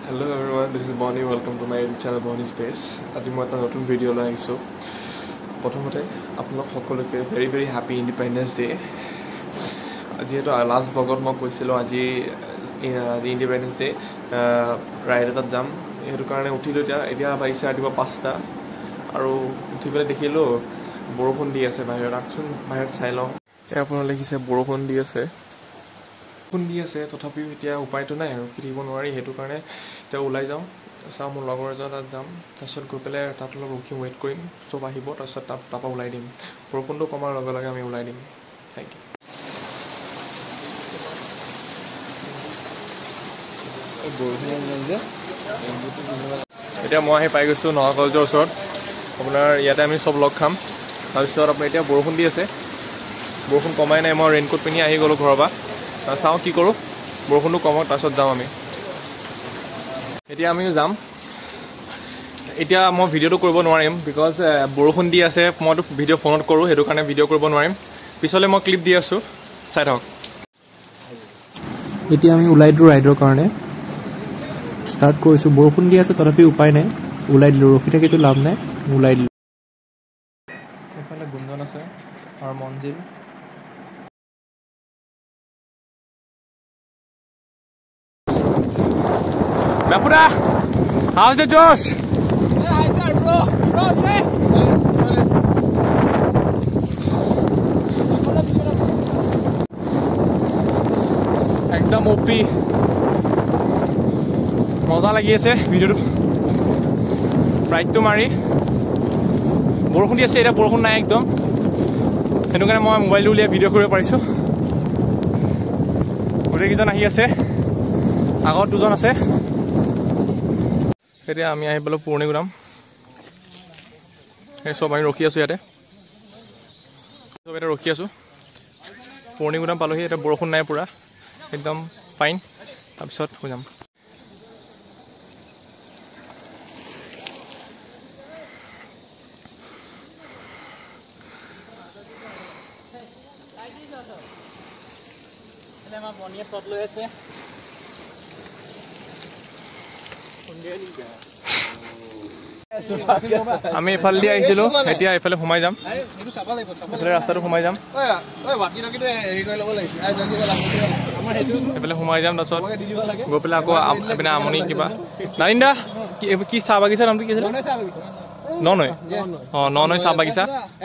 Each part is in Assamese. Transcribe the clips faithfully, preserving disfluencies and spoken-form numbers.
Hello everyone, this is Bonnie. Welcome to my channel Bonnie Space. আজি মই এটা নতুন ভিডিঅ' লৈ আহিছোঁ। প্ৰথমতে আপোনালোক সকলোকে very very happy independence day. যিহেতু লাষ্ট ব্লগত মই কৈছিলোঁ আজি আজি ইণ্ডিপেণ্ডেন্স ডে ৰাইড এটাত যাম, সেইটো কাৰণে উঠিলোঁ। এতিয়া এতিয়া বাজিছে ৰাতিপুৱা পাঁচটা আৰু উঠি পেলাই দেখিলোঁ বৰষুণ দি আছে বাহিৰত। আহকচোন বাহিৰত চাই লওঁ। এতিয়া আপোনালোকে দেখিছে বৰষুণ দি আছে বৰষুণ দি আছে তথাপিও এতিয়া উপায়টো নাই আৰু কিনিব নোৱাৰি। সেইটো কাৰণে এতিয়া ওলাই যাওঁ, চাওঁ মোৰ লগৰ এজন তাত যাম, তাৰপিছত গৈ পেলাই তাত অলপ ৰখি ৱেইট কৰিম, চব আহিব, তাৰপিছত তাত তাৰপৰা ওলাই দিম। বৰষুণটো কমাৰ লগে লগে আমি ওলাই দিম। Thank you. এতিয়া মই আহি পাই গৈছোঁ নগা কলেজৰ ওচৰত। আপোনাৰ ইয়াতে আমি চব লগ খাম। তাৰপিছত আপোনাৰ এতিয়া বৰষুণ দি আছে, বৰষুণ কমাই নাই। মই ৰেইনকোট পিন্ধি আহি গ'লোঁ ঘৰৰ পৰা। চাওঁ কি কৰোঁ, বৰষুণটো কমক তাৰপিছত যাম আমি। এতিয়া আমিও যাম। এতিয়া মই ভিডিঅ'টো কৰিব নোৱাৰিম বিকজ বৰষুণ দি আছে। মইতো ভিডিঅ' ফোনত কৰোঁ, সেইটো কাৰণে ভিডিঅ' কৰিব নোৱাৰিম। পিছলৈ মই ক্লিপ দি আছোঁ, চাই থাকক। এতিয়া আমি ওলাই দিলোঁ ৰাইডৰ কাৰণে, ষ্টাৰ্ট কৰিছোঁ। বৰষুণ দি আছে তথাপি উপায় নাই, ওলাই দিলোঁ। ৰখি থাকিতো লাভ নাই, ওলাই দিলোঁ। এইফালে গুঞ্জন আছে আৰু মঞ্জিল। Nafuda, how's the Josh? Yeah, hi sir, bro. Bro, okay. একদম ওপি মজা লাগি আছে ভিডিঅ'টো ৰাইডটো মাৰি। বৰষুণ দি আছে, এতিয়া বৰষুণ নাই একদম, সেইটো কাৰণে মই মোবাইলটো উলিয়াই ভিডিঅ' কৰিব পাৰিছোঁ। গোটেইকেইজন আহি আছে, আগত দুজন আছে। এতিয়া আমি আহি পালোঁ পুৰণিগুদাম। সেই চব আমি ৰখি আছোঁ ইয়াতে, চব এতিয়া ৰখি আছোঁ। পুৰণিগুদাম পালোঁহি। এতিয়া বৰষুণ নাই, পূৰা একদম ফাইন। তাৰপিছত হৈ যাম। আমি এইফালে দি আহিছিলোঁ, এতিয়া এইফালে সোমাই যাম। এইফালে ৰাস্তাটো সোমাই যাম, এইফালে সোমাই যাম। তাৰপিছত গৈ পেলাই আকৌ এইপিনে আমনি কিবা নাৰিন্দা কি চাহ বাগিচা নামটো কি আছিলে? ন নৈ অঁ ন নৈ চাহ বাগিচা।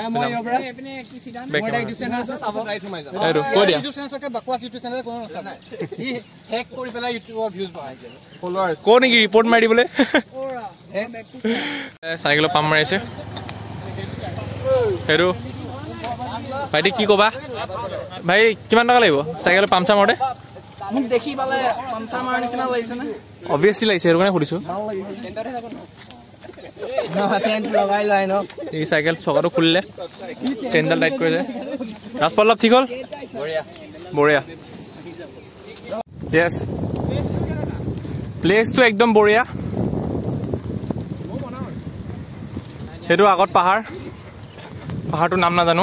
কৈ দিয়া ক নেকি ৰিপৰ্ট মাৰি দিবলৈ। চাইকেলত পাম্প মাৰিছে সেইটো। ভাইটি কি ক'বা? ভাই কিমান টকা লাগিব চাইকেলত পাম্প চাৰ মাৰোতে? মোক দেখি পালে পামচাৰ মাৰা নিচিনা লাগিছে নে? অবভিয়াছলি লাগিছে, সেইটো কাৰণে সুধিছোঁ। লগাই লয় ন এই চাইকেল চকাটো খুলিলে, চেইনডাল টাইট কৰিলে। ৰাজপল্লভ ঠিক হ'ল? বঢ়িয়া। য়েছ, প্লেচটো একদম বঢ়িয়া। সেইটো আগত পাহাৰ, পাহাৰটোৰ নাম নাজানো।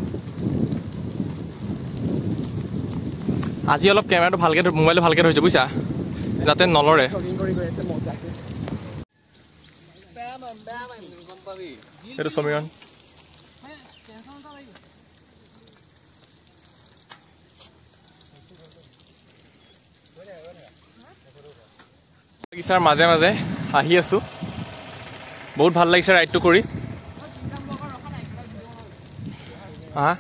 আজি অলপ কেমেৰাটো ভালকৈ মোবাইলটো ভালকৈ ধৰিছে বুজিছা, যাতে নলৰে। সেইটো সমীৰণ। বাগিচাৰ মাজে মাজে আহি আছোঁ, বহুত ভাল লাগিছে ৰাইডটো কৰি। হা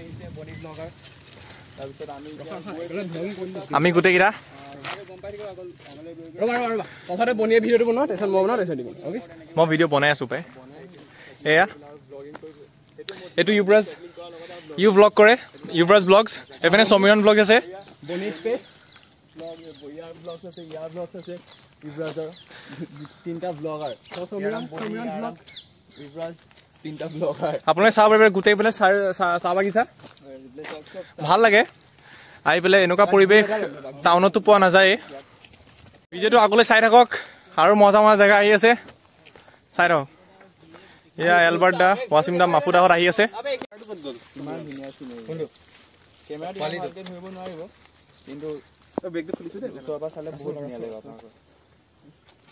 আমি গোটেইকেইটা মই ভিডিঅ' বনাই আছোঁ পাই। এয়া এইটো ইউবৰাজ, ইউ ব্লগ কৰে, ইউবৰাজ ব্লগছ। এইপিনে সমীৰণ ব্লগ আছে, আপোনালোকে চাব পাৰিব গোটেই পেলাই চাহ বাগিচা। ভাল লাগে আহি পেলাই, এনেকুৱা পৰিৱেশ টাউনতো পোৱা নাযায়। ভিডিঅ'টো আগলৈ চাই থাকক, আৰু মজা মজা জেগা আহি আছে, চাই থাকক। এয়া এলবাৰ্ট দা, ৱাচিম দা, মাফু দাহঁত আহি আছে।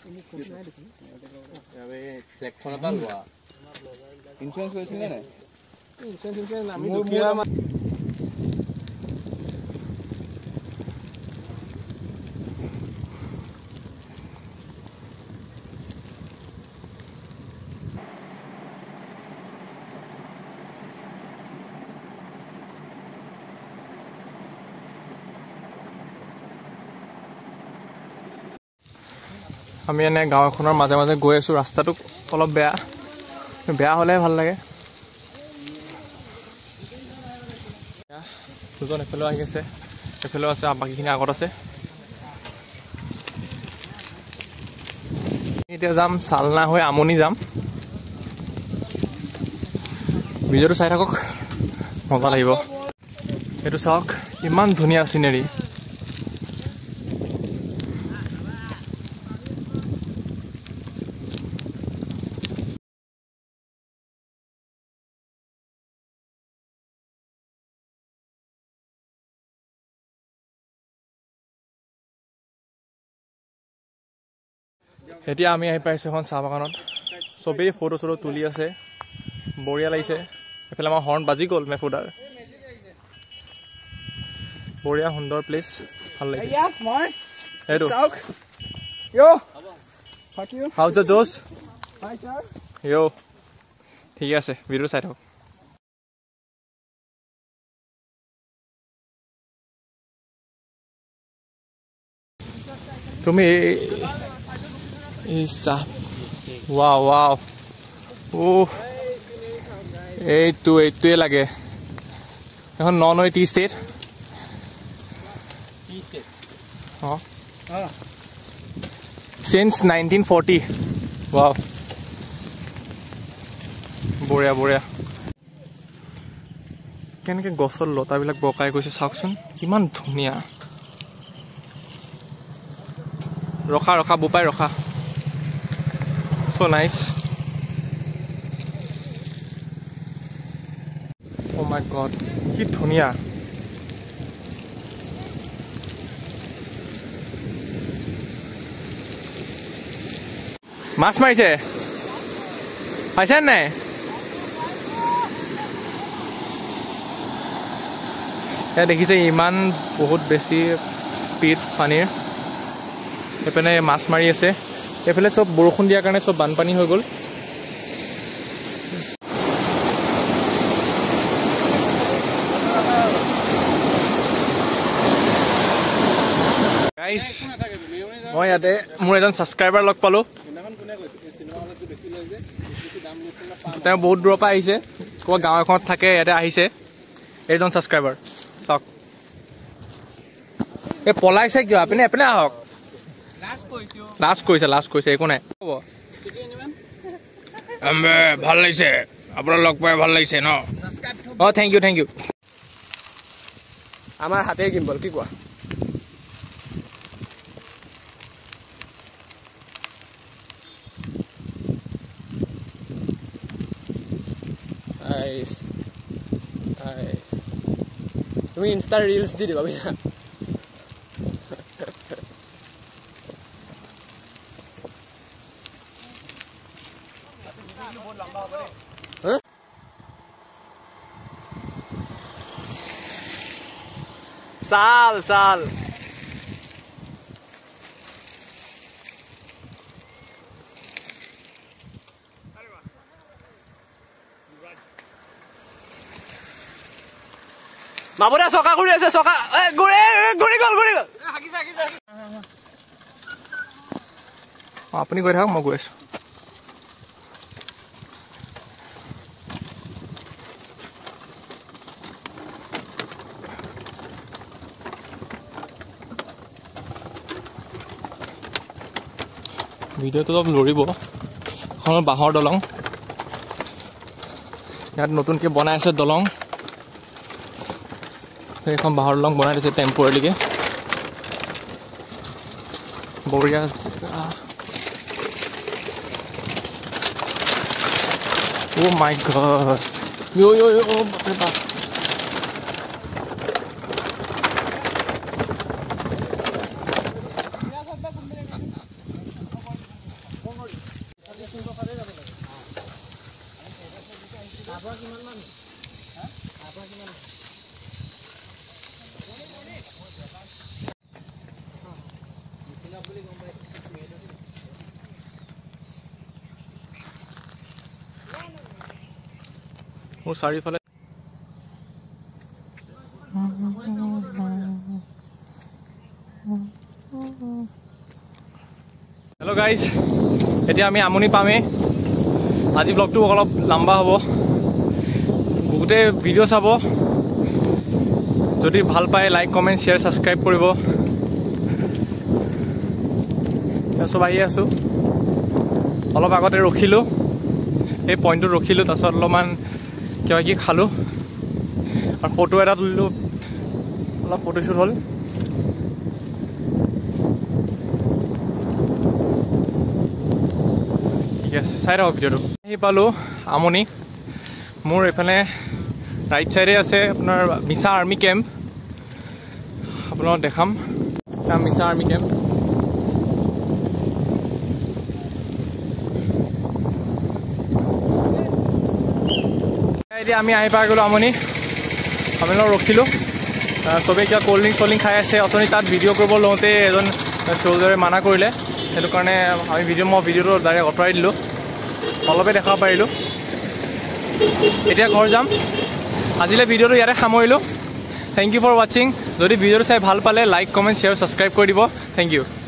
ফ্লেগখনৰ পৰা লোৱা ইনচুৰেঞ্চ কৰিছিলে নাই ইনচুৰেঞ্চ ইনচুৰেঞ্চ আমি দুখীয়া আমি এনে গাঁও এখনৰ মাজে মাজে গৈ আছোঁ ৰাস্তাটো অলপ বেয়া বেয়া হ'লে ভাল লাগে দুজন এফালেও আহি আছে এফালেও আছে বাকীখিনি আগত আছে এতিয়া যাম চালনা হৈ আমনি যাম ভিডিঅ'টো চাই থাকক মজা লাগিব এইটো চাওক ইমান ধুনীয়া চিনেৰী এতিয়া আমি আহি পাইছোঁ এখন চাহ বাগানত চবেই ফটো চটো তুলি আছে বঢ়িয়া লাগিছে এফালে আমাৰ হৰ্ণ বাজি গ'ল মেফুদাৰ বঢ়িয়া সুন্দৰ প্লেচ ভাল লাগিছে এইটো হাউচ দ্য জোচ ইয় ঠিকে আছে ভিডিঅ'টো চাই থাকক তুমি Isa. Wow, wow. Oh. এইটো এইটোৱে লাগে এখন নন হয় টি ষ্টেট টি ষ্টেট অঁ সিন্স নাইনটিন ফৰ্টি wow বঢ়িয়া বঢ়িয়া কেনেকৈ গছৰ লতাবিলাক বকাই গৈছে চাওকচোন কিমান ধুনীয়া ৰখা ৰখা বোপাই ৰখা so nice oh my god কি ধুনীয়া মাছ মাৰিছে পাইছে নাই এয়া দেখিছে ইমান বহুত বেছি স্পীড পানীৰ এপিনে মাছ মাৰি আছে এফালে সব বৰষুণ দিয়াৰ কাৰণে সব বানপানী হৈ গ'ল গাইস মই ইয়াতে মোৰ এজন সাবস্ক্ৰাইবাৰ লগ পালো তেওঁ বহুত দূৰৰ পৰা আহিছে কোৱা গাঁও এখনত থাকে ইয়াতে আহিছে এজন সাবস্ক্ৰাইবাৰ চাওক এই পলাইছে কিয় আপুনি এপিনে আহক লাষ্ট কৰিছে লাষ্ট কৰিছে একো নাই হ'ব আম্বে ভাল লাগিছে আপোনাৰ লগ পাই ভাল লাগিছে ন অ থেংক ইউ থেংক ইউ আমাৰ হাতে গিম্বল কি কোৱা নাইস নাইস তুমি ইনষ্টা ৰিলছ দি দিবা বুজিছা साल साल বাবুরা সকা ঘুরে আছে সকা ঘুরে ঘুরি গল ঘুরি গল আপনি গৈ থাকক মই গৈ আছো ভিডিঅ'টো অলপ লৰিব এখন বাঁহৰ দলং ইয়াত নতুনকৈ বনাই আছে দলং সেইখন বাঁহৰ দলং বনাই দিছে টেম্পৰেৰীকৈ বঢ়িয়া অ' মাই গড য়ো য়ো য়ো বাপৰে বাপ মোৰ চাৰিওফালে হেল্ল' গাইজ, এতিয়া আমি আমনি পামেই। আজি ব্লগটো অলপ লম্বা হ'ব, গোটেই ভিডিঅ' চাব। যদি ভাল পায় লাইক কমেণ্ট শ্বেয়াৰ ছাবস্ক্ৰাইব কৰিব। চব আহি আছোঁ, অলপ আগতে ৰখিলোঁ, এই পইণ্টটোত ৰখিলোঁ, তাৰপিছত অলপমান কিবা কি খালোঁ আৰু ফটো এটা তুলিলোঁ, অলপ ফটোশ্বুট হ'ল। ঠিক আছে, চাই থাকক ভিডিঅ'টো। আহি পালোঁ আমনি। মোৰ এইফালে ৰাইট চাইডে আছে আপোনাৰ মিছা আৰ্মি কেম্প, আপোনাক দেখাম মিছা আৰ্মি কেম্প। এতিয়া আমি আহি পাই গ'লোঁ আমনি। আমি অলপ ৰখিলোঁ, চবেই কিবা ক'ল্ড ড্ৰিংক চল্ড ড্ৰিংক খাই আছে। অথনি তাত ভিডিঅ' কৰিব লওঁতে এজন চ'লজাৰে মানা কৰিলে, সেইটো কাৰণে আমি ভিডিঅ' মই ভিডিঅ'টো ডাইৰেক্ট আঁতৰাই দিলোঁ, অলপে দেখাব পাৰিলোঁ। এতিয়া ঘৰ যাম। আজিলৈ ভিডিঅ'টো ইয়াতে সামৰিলোঁ। থেংক ইউ ফৰ ৱাচিং। যদি ভিডিঅ'টো চাই ভাল পালে লাইক কমেণ্ট শ্বেয়াৰ ছাবস্ক্ৰাইব কৰি দিব। Thank U.